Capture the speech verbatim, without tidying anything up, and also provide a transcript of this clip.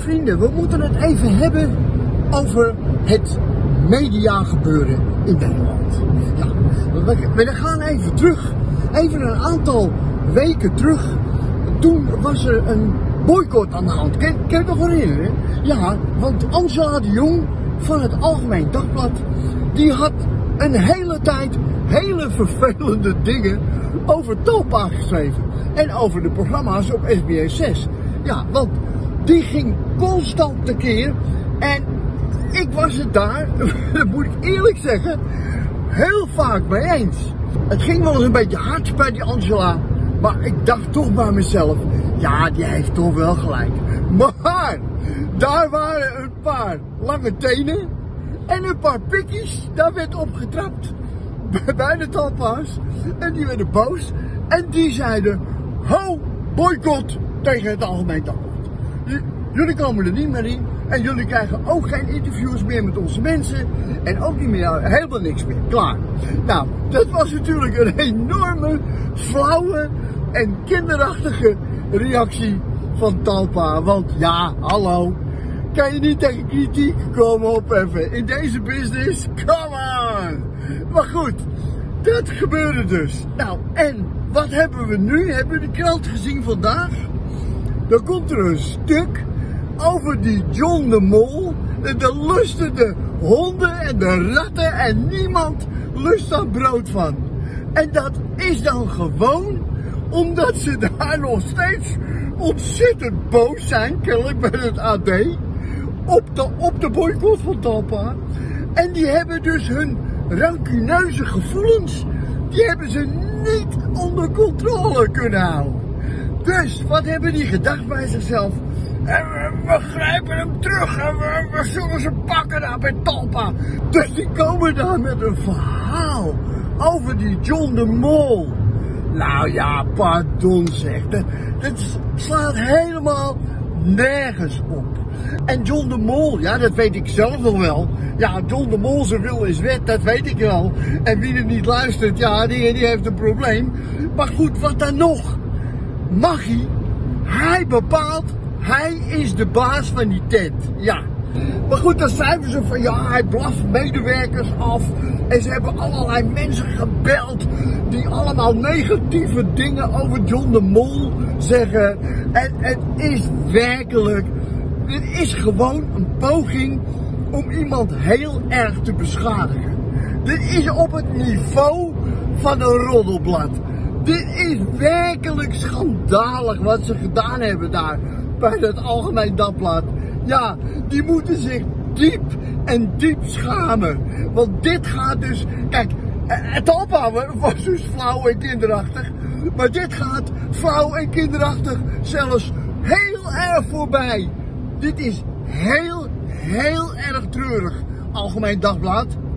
vrienden, we moeten het even hebben over het mediagebeuren in Nederland. Ja, we, we gaan even terug, even een aantal weken terug. Toen was er een boycott aan de hand. Kan, kan je het nog herinneren? Ja, want Angela de Jong van het Algemeen Dagblad, die had een hele tijd hele vervelende dingen over Talpa geschreven. En over de programma's op S B S zes. Ja, want die ging constant tekeer. En ik was het daar, dat moet ik eerlijk zeggen, heel vaak mee eens. Het ging wel eens een beetje hard bij die Angela. Maar ik dacht toch bij mezelf, ja, die heeft toch wel gelijk. Maar daar waren een paar lange tenen en een paar pikkies. Daar werd op getrapt bij de Talpa's. En die werden boos. En die zeiden, ho, boycott tegen het Algemeen Dagblad. Jullie komen er niet meer in. En jullie krijgen ook geen interviews meer met onze mensen. En ook niet meer, helemaal niks meer. Klaar. Nou, dat was natuurlijk een enorme, flauwe en kinderachtige reactie van Talpa. Want ja, hallo. Kan je niet tegen kritiek komen opheffen in deze business? Come on! Maar goed, dat gebeurde dus. Nou, en wat hebben we nu? Hebben we de krant gezien vandaag? Dan komt er een stuk over die John de Mol. De lusten de honden en de ratten en niemand lust daar brood van. En dat is dan gewoon omdat ze daar nog steeds ontzettend boos zijn, kennelijk bij het A D, op de, op de boycott van Talpa. En die hebben dus hun rancuneuze gevoelens, die hebben ze niet onder controle kunnen houden. Dus, wat hebben die gedacht bij zichzelf? En we, we grijpen hem terug en we, we zullen ze pakken daar bij Talpa. Dus die komen daar met een verhaal over die John de Mol. Nou ja, pardon zeg, dat, dat slaat helemaal nergens op. En John de Mol, ja, dat weet ik zelf nog wel. Ja, John de Mol, zijn wil is wet, dat weet ik wel. En wie er niet luistert, ja, die, die heeft een probleem. Maar goed, wat dan nog? Maggie, hij bepaalt, hij is de baas van die tent, ja. Maar goed, dan schrijven ze van, ja, hij blaft medewerkers af. En ze hebben allerlei mensen gebeld die allemaal negatieve dingen over John de Mol zeggen. En het is werkelijk, dit is gewoon een poging om iemand heel erg te beschadigen. Dit is op het niveau van een roddelblad. Dit is werkelijk schandalig wat ze gedaan hebben daar bij het Algemeen Dagblad. Ja, die moeten zich diep en diep schamen. Want dit gaat dus, kijk, het Talpa was dus flauw en kinderachtig. Maar dit gaat flauw en kinderachtig zelfs heel erg voorbij. Dit is heel, heel erg treurig, Algemeen Dagblad.